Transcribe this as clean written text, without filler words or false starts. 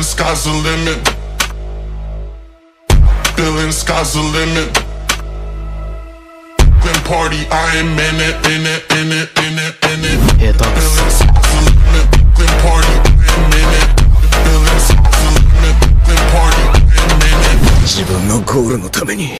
Feeling sky's the limit. Feeling sky's the limit. Glen party, I am in it, in it, in it, in it, in it. Feeling sky's the limit. Glen party, I am in it. Feeling sky's the limit. Glen party, I am in it. 自分のゴールのために